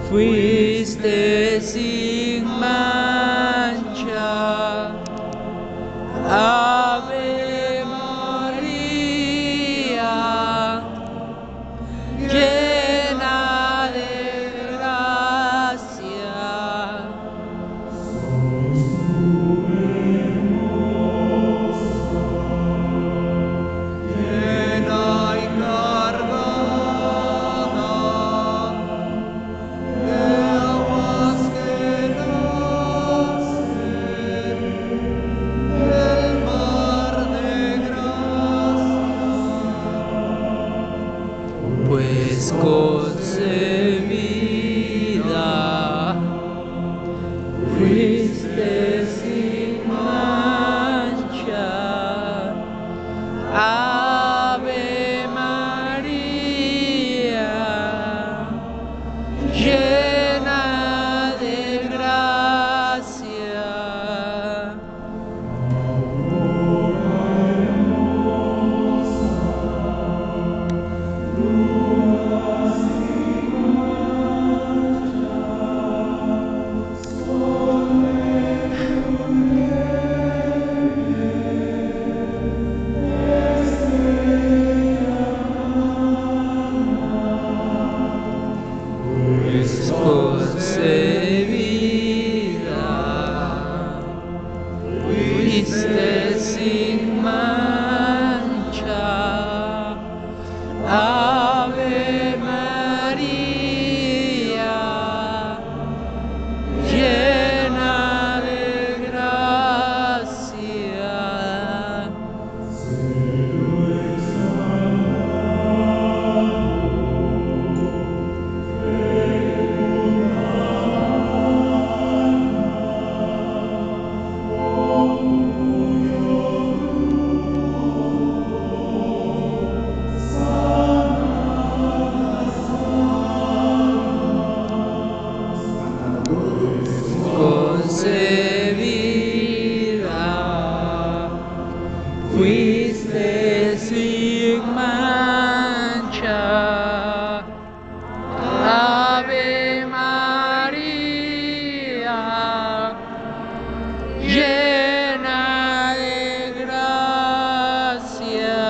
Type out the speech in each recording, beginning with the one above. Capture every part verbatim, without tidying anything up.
fuiste sin mancha. Ave María, llena de gracia. Llena y cargada de aguas que nacen del mar de gracia, pues concebida fuiste sin mancha. Ave María, llena de gracia. Pues concebida fuiste sin mancha. Ave María, llena de gracia. Concebida fuiste sin mancha. Ave María, llena de gracia.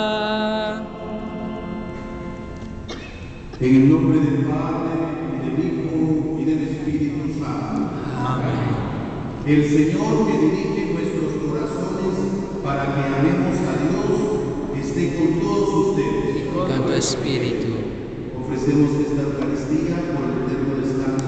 En el nombre del Padre, y del Hijo, y del Espíritu Santo. Amén. El Señor que dirige nuestros corazones para que amemos a Dios, esté con todos ustedes. Con tu espíritu. Ofrecemos esta Eucaristía por el eterno descanso